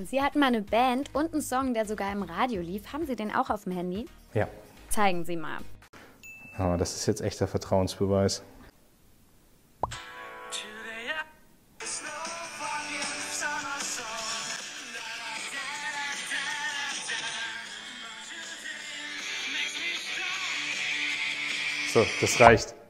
Und Sie hatten mal eine Band und einen Song, der sogar im Radio lief. Haben Sie den auch auf dem Handy? Ja. Zeigen Sie mal. Aber das ist jetzt echter Vertrauensbeweis. So, das reicht.